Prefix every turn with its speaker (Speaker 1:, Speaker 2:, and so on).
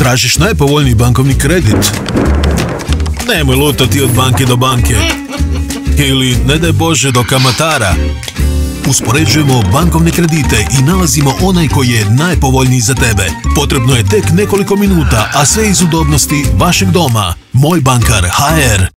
Speaker 1: Tražiš najpovoljniji bankovni kredit? Nemoj lutati od banke do banke. Ili, ne daj Bože, do kamatara. Uspoređujemo bankovne kredite i nalazimo onaj koji je najpovoljniji za tebe. Potrebno je tek nekoliko minuta, a sve iz udobnosti vašeg doma. Moj bankar HR.